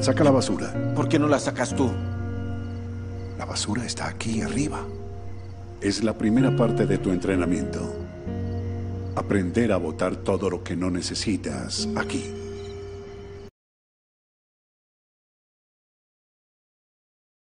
Saca la basura. ¿Por qué no la sacas tú? La basura está aquí arriba. Es la primera parte de tu entrenamiento. Aprender a botar todo lo que no necesitas aquí.